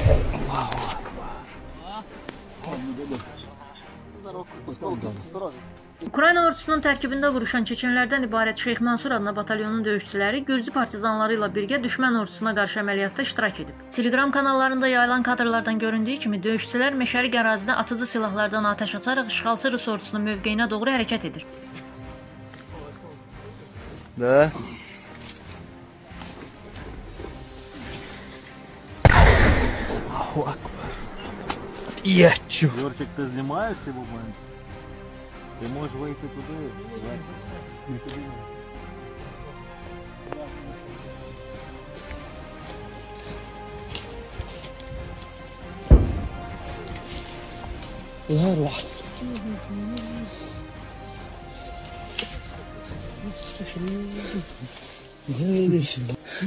Ukrayna ordusunun tərkibində vuruşan çeçenlərdən ibarət Şeyx Mansur adına batalyonun döyüşçüləri Gürcü partizanları ilə birgə düşmən ordusuna qarşı əməliyyatda iştirak edib. Telegram kanallarında yayılan kadrlardan göründüyü kimi döyüşçülər meşəlik ərazidə atıcı silahlardan atəş açaraq işğalçı Rus ordusunun mövqeyinə doğru hərəkət edir. Да. Аллаху акбар. Я чё? Йорчик, ты снимаешь его момент? Ты можешь выйти туда. لا روح. ليش؟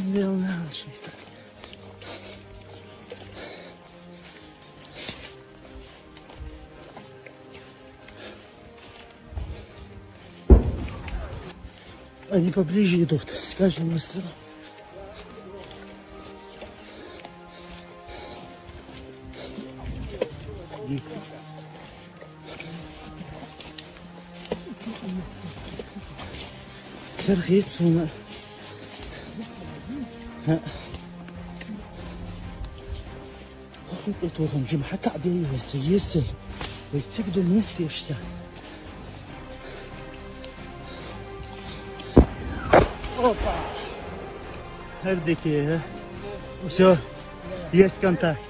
Они поближе идут, с каждым выстрелом. ترغيب صنع أخوك أتوهم جم حتى عبيه ويتيسل ويتقدم مهتي وشسا أوبا هردك إيه все есть контакт.